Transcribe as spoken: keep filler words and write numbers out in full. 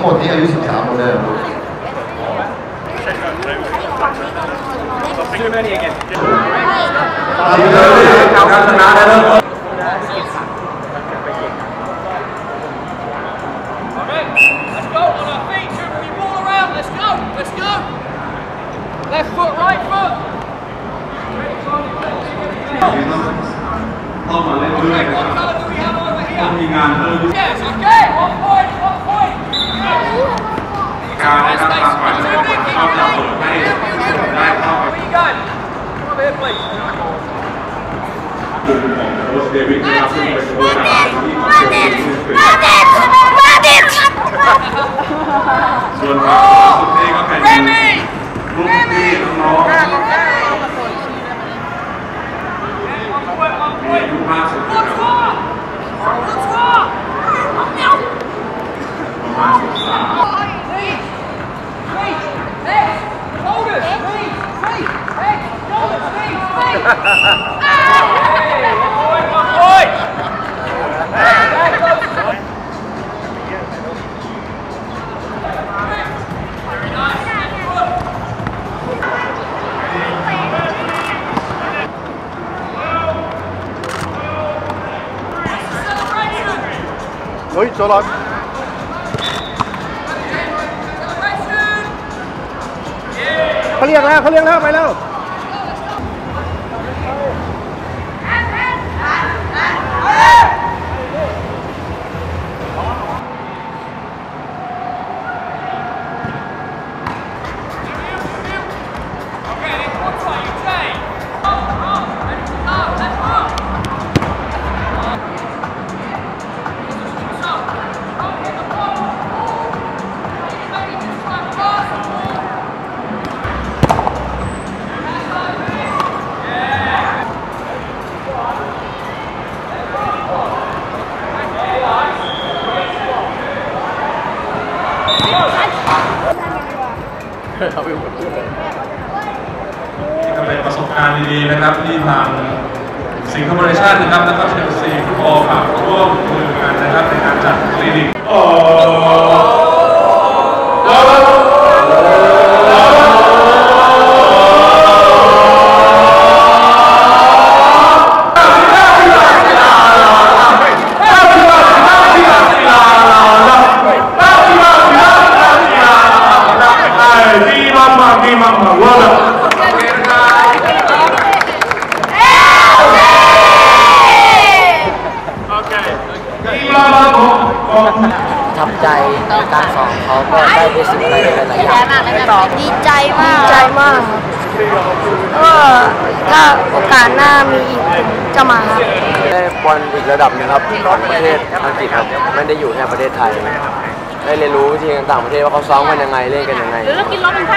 มดนี้อายุสิบสามหมดเลยชื่อแม่นี่เองการชนะได้แล้ว Left foot, right foot. เข้ามาเล่นด้วยนะครับต้องมีงานเพิ่ม Yes, okay. One point, one point. การนะครับทางฝ่ายสปอร์ตเขาจะเปิดให้ได้เข้าไป Where you going? Come over here, please. กลุ่มของโค้ชเดวิดนะครับซึ่งเป็นโค้ชจากที่ของเดวิดส่วนทางสุดที่ก็เป็นรุ่นพี่น้องๆมีอายุมากสุดนะครับประมาณสิบสามเฮ้ยโจรอนเขาเรียกแล้วเขาเรียกแล้วไปแล้วนี่ก็เป็นประสบการณ์ดีๆนะครับที่ทางสิงคโปร์เนชั่นนะครับแล้วก็เชลซีฟุตบอลครับร่วมมือกันนะครับในการจัดคลินิกโอ้ทำใจในการสอนเขาก็ได้รู้สึกอะไรหลายๆอย่างดีใจมากดีใจมากก็ถ้าโอกาสหน้ามีอีกจะมาครับได้บอลอีกระดับนึงครับของประเทศอังกฤษครับไม่ได้อยู่แค่ประเทศไทยได้เรียนรู้วิธีต่างประเทศว่าเขาซ้อมกันยังไงเล่นกันยังไง